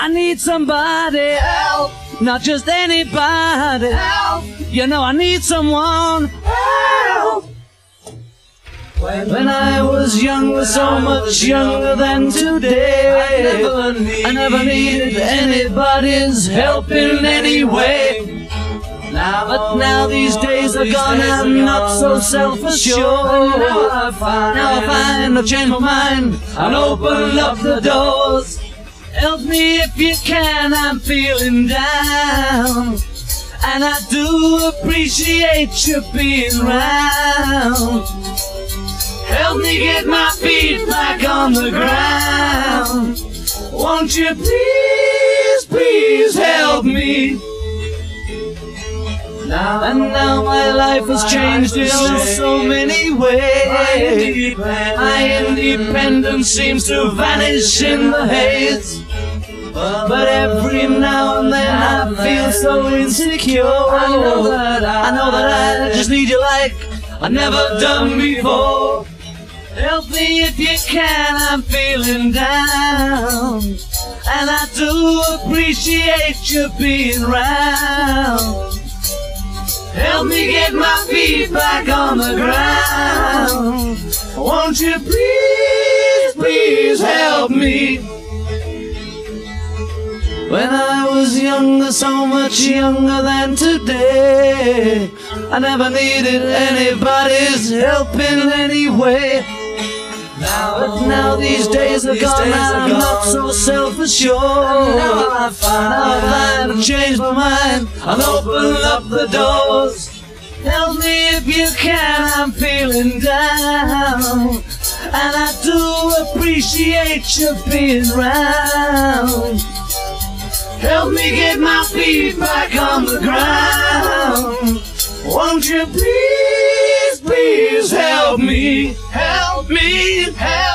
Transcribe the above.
I need somebody help, not just anybody help. You know I need someone help. When I was younger, so much younger than today, I never needed anybody's help in any way. But now these days are gone, I'm not so self-assured. Now I find I've changed my mind and opened up the doors. Help me if you can, I'm feeling down, and I do appreciate you being round. Help me get my feet back on the ground. Won't you please, please help me? Now my life has changed in so many ways. My independence seems to vanish in the haze. But every now and then I feel so insecure. I know that I just need you like I've never done before. Help me if you can, I'm feeling down, and I do appreciate you being round. Help me get my feet back on the ground. Won't you please, please help me? When I was younger, so much younger than today, I never needed anybody's help in any way. But now these days are gone, I'm not so self-assured. Now I find I've changed my mind and opened up the doors. Help me if you can, I'm feeling down, and I do appreciate you being round. Help me get my feet back on the ground. Won't you please, please help me? Help me, help me.